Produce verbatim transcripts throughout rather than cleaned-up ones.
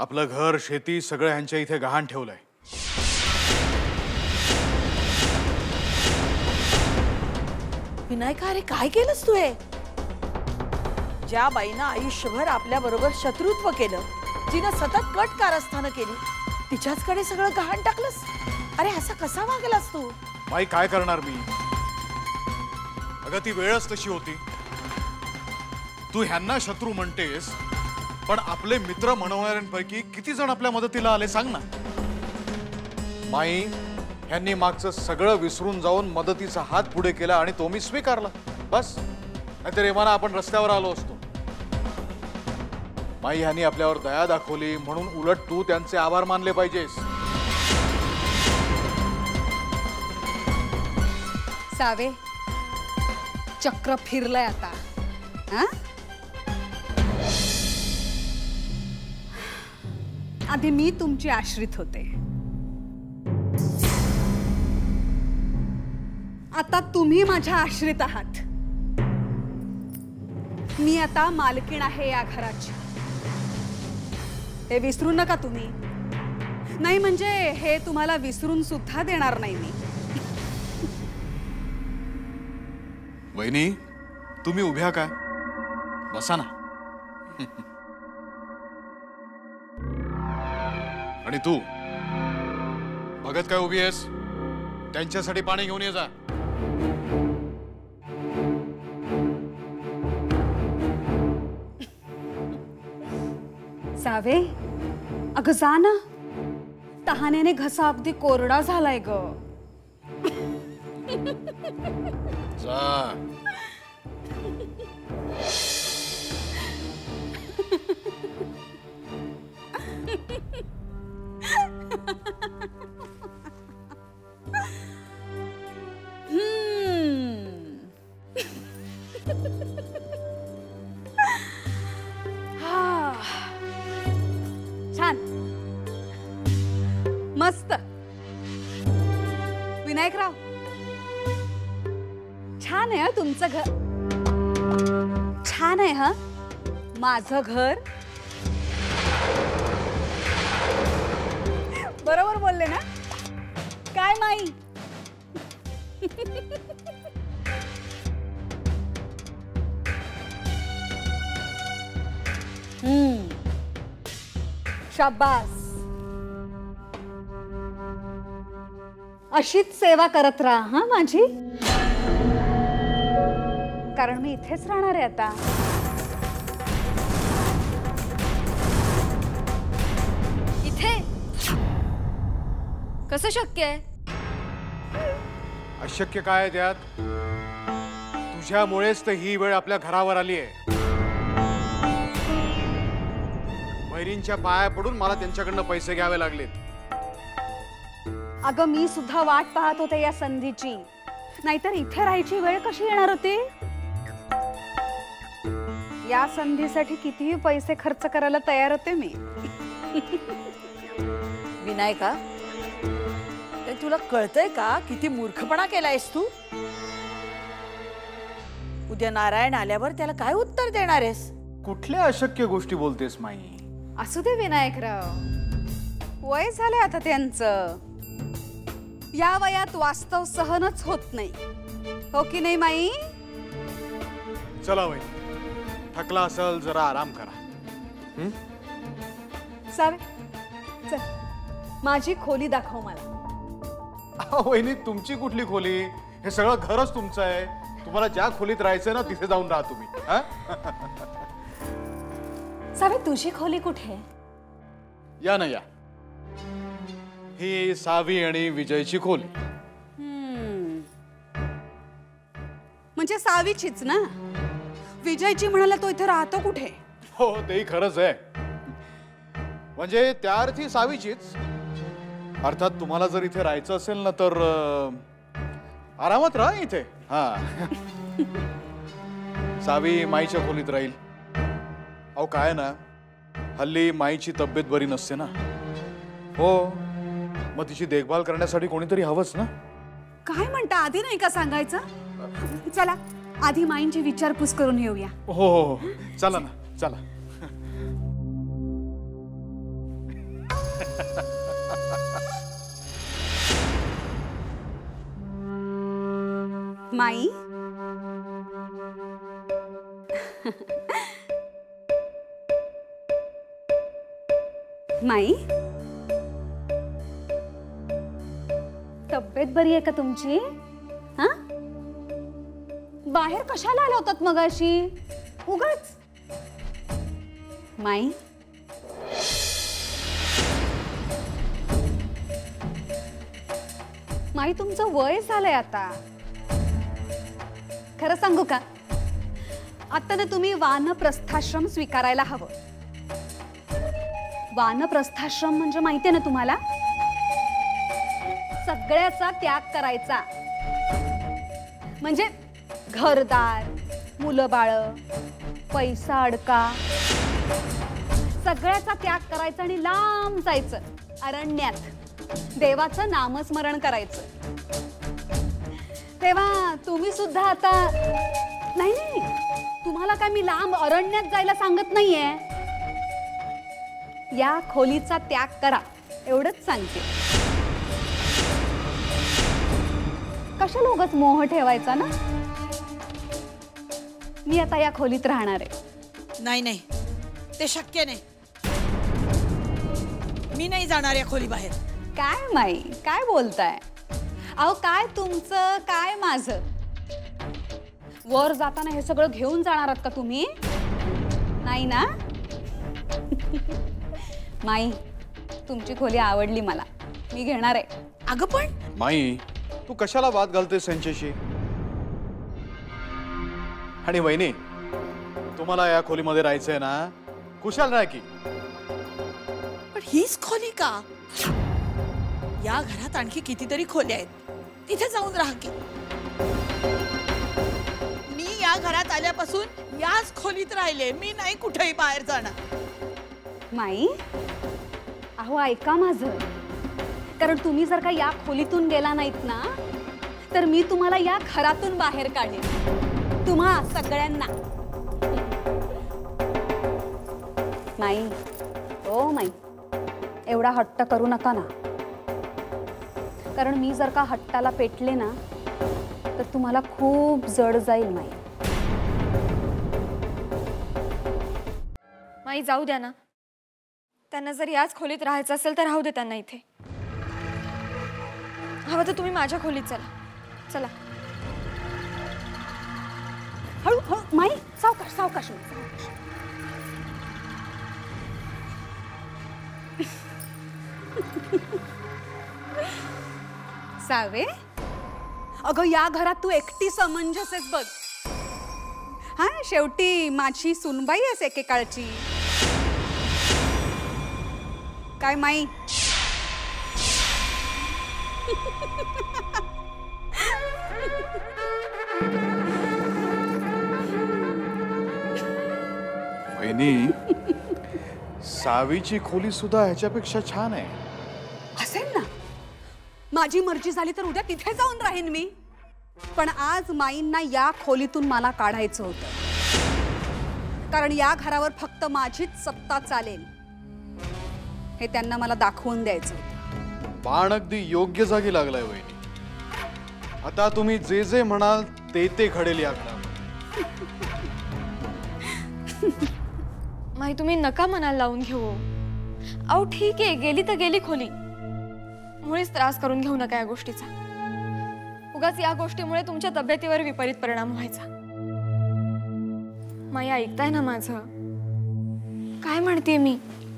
आपलं घर शेती सगळं ह्यांच्या इथे गहाण ठेवलंय। विनायका, अरे काय केलंस तू? हे ज्या बाईनं आयुष्यभर आपल्या बरोबर शत्रुत्व केलं, जिनं सतत कट कारस्थानं केली, तिच्याचकडे सगळं गहाण टाकलंस। अरे असा कसा वागलास तू? बाई काय करणार मी? अगं ती वेळच तशी होती। तू ह्यांना शत्रू म्हणतेस, पण आपले मित्र म्हणवणाऱ्यांपैकी किती जण आपल्या मदतीला आले सांग ना। माई, ह्यांनी मागचं सगळं विसरून जाऊन मदतीचा हात पुढे केला आणि तो मी स्वीकारला, बस। नाहीतर एव्हाना आपण रस्त्यावर आलो असतो। माई, ह्यांनी आपल्यावर दया दाखवली म्हणून उलट तू त्यांचे आभार मानले पाहिजेस। सावे, चक्र फिरलंय आता। हा? आधी मी तुमची आश्रित होते, आता तुम्ही माझ्या आश्रित आहात। मी आता मालकीण आहे या घराची, हे विसरू नका तुम्ही। नाही म्हणजे हे तुम्हाला विसरून सुद्धा देणार नाही मी। वहिनी, तुम्ही उभ्या का? बसा ना। आणि तू बघत काय उभी आहेस? त्यांच्यासाठी पाणी घेऊन ये जा। सावे, अगं जा ना, तहानेने घसा अगदी कोरडा झालाय ग। जा। छान, मस्त। विनायकराव, छान आहे तुमचं घर, छान आहे। हा, माझं घर बरोबर बोलले ना? काय माई? हम्म, शाबास। अशीच सेवा करत राहा हा माझी, कारण मी इथेच राहणार आहे आता। इथे कसं शक्य आहे? अशक्य काय त्यात? तुझ्यामुळेच तर ही वेळ आपल्या घरावर आली आहे। बहिणींच्या पाया पडून मला त्यांच्याकडनं पैसे घ्यावे लागलेत। अगं मी सुद्धा वाट पाहत होते या संधीची, नाहीतर इथे राहायची वेळ कशी येणार होती? या संधीसाठी कितीही पैसे खर्च करायला तयार होते मी। विनायका, ते तुला कळतंय का किती मूर्खपणा केलायस तू? उद्या नारायण आल्यावर त्याला काय उत्तर देणार आहेस? कुठल्या अशक्य गोष्टी बोलतेस माई? असू दे विनायकराव, वय झालंय आता त्यांचं। या वयात वास्तव सहनच होत नाही, हो की नाही माई? चला वय, थकला असेल जरा आराम करा। हं? सावे, चल माझी खोली दाखव मला। वहिनी, तुमची कुठली खोली? हे सगळं घरच तुमचं आहे। तुम्हाला ज्या खोलीत राहायचंय ना तिथे जाऊन राहा तुम्ही। सावे, तुझी खोली कुठे? या ना या, ही सावी आणि विजयची खोली। म्हणजे सावीचीच ना? विजयची म्हणाला तो इथे राहतो कुठे? हो, तेही खरंच आहे। म्हणजे त्या अर्थी सावीचीच। अर्थात तुम्हाला जर इथे राहायचं असेल ना तर आरामात राहा इथे। हा, सावी माईच्या खोलीत राहील। अहो काय ना, हल्ली माईची तब्येत बरी नसते ना। हो, मग तिची देखभाल करण्यासाठी कोणीतरी हवंच ना। काय म्हणता? आधी नाही का सांगायचं? चला आधी माईंची विचारपूस करून येऊया। हो हो, चला ना, चला। माई माई तब्येत बरी आहे का तुमची? हा बाहेर कशाला आला होतात मगाशी उगाच? माई माई तुमचं वय झालंय आता. खरं सांगू का, आता ना तुम्ही वानप्रस्थाश्रम स्वीकारायला हवं. वानप्रस्थाश्रम म्हणजे माहितीये ना तुम्हाला? सगळ्याचा त्याग करायचा. म्हणजे घरदार, मुलं बाळ, पैसा अडका, सगळ्याचा त्याग करायचा आणि लांब जायचं अरण्यात. देवाचं नामस्मरण करायचं. तेव्हा तुम्ही सुद्धा आता नाही नाही तुम्हाला काय मी लांब अरण्यात जायला सांगत नाहीये. या खोलीचा त्याग करा एवढंच सांगते. कशाला उगाच मोह ठेवायचा ना. मी आता या खोलीत राहणार आहे. नाही नाही ते शक्य नाही. मी नाही जाणार या खोली बाहेर. काय माई काय बोलताय? अहो काय तुमचं काय माझं? वर जाताना हे सगळं घेऊन जाणार आहात का तुम्ही? नाही ना. माई तुमची खोली आवडली मला. मी घेणार आहे. अगं पण माई तू कशाला वाद घालतेस त्यांच्याशी? आणि वहिनी तुम्हाला या खोलीमध्ये राहायचंय ना, कुशाल राहा की. पण हीच खोली का? या घरात आणखी कितीतरी खोल्या आहेत. तिथे जाऊन राहा की. मी या घरात आल्यापासून याच खोलीत राहिले. मी नाही कुठेही बाहेर जाणार. माई अहो ऐका माझं. कारण तुम्ही जर का या खोलीतून गेला नाहीत ना, तर मी तुम्हाला या घरातून बाहेर काढेन. तुम्हा सगळ्यांना. माई ओ माई एवढा हट्ट करू नका ना. कारण मी जर का हट्टाला पेटले ना, तर तुम्हाला खूप जड जाईल माई. माई जाऊ द्या ना. त्यांना जर याच खोलीत राहायचं असेल तर राहू दे त्यांना इथे. हवं तर तुम्ही माझ्या खोलीत चला. चला हळू हळू माई सावकाश सावकाश. सावे अगं या घरात तू एकटी समंजस आहेस बघ. हा शेवटी माझी सुनबाई आहेस एकेकाळची. काय माई? वहिनी सावीची खोली सुद्धा ह्याच्यापेक्षा छान आहे. असेल ना. माझी मर्जी झाली तर उद्या तिथे जाऊन राहीन मी. पण आज माईंना या खोलीतून मला काढायचं होतं. कारण या घरावर फक्त माझीच सत्ता चालेल हे त्यांना मला दाखवून द्यायचं होतं. बाण अगदी योग्य जागी लागलाय वहिनी. आता तुम्ही जे जे म्हणाल ते ते घडेल या घरात. माई तुम्ही नका मनाला लावून घेऊ. अहो ठीक आहे गेली तर गेली खोली. मुळीच त्रास करून घेऊ नका या गोष्टीचा. उगाच या गोष्टीमुळे तुमच्या तब्येतीवर विपरीत परिणाम व्हायचा. माई ऐकताय ना माझं? काय म्हणते मी?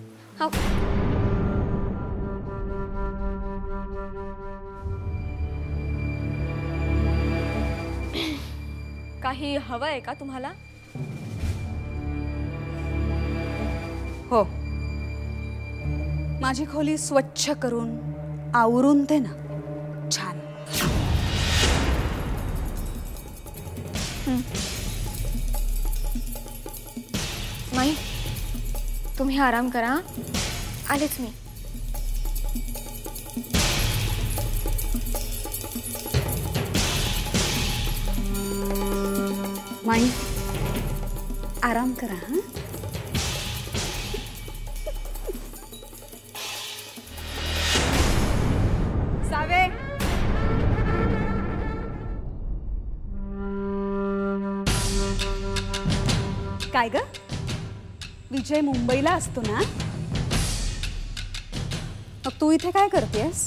काही हवंय का तुम्हाला? हो माझी खोली स्वच्छ करून आवरून दे ना. छान. माई तुम्ही आराम करा. आलेच मी. माई आराम करा. हा सावे काय ग विजय मुंबईला असतो ना, मग तू इथे काय करतेस?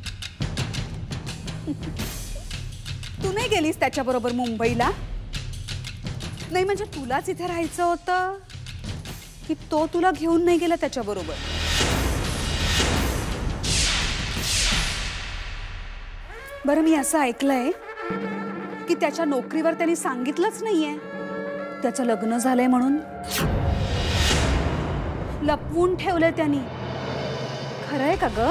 तू नाही गेलीस त्याच्याबरोबर मुंबईला? नाही म्हणजे तुलाच इथे राहायचं होतं की तो तुला घेऊन नाही गेला त्याच्याबरोबर? बरं मी असं ऐकलंय की त्याच्या नोकरीवर त्यांनी सांगितलंच नाहीये त्याचं लग्न झालंय म्हणून, लपवून ठेवलंय त्यांनी. खरंय का ग?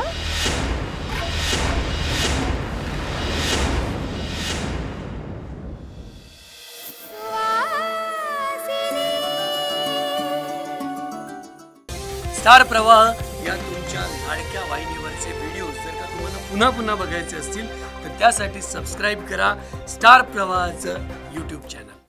स्टार प्रवाह या तुमच्या लाडक्या वाहिनीवरचे व्हिडिओ जर का तुम्हाला पुन्हा पुन्हा बघायचे असतील तर त्यासाठी सबस्क्राईब करा स्टार प्रवाहाचं यूट्यूब चॅनल.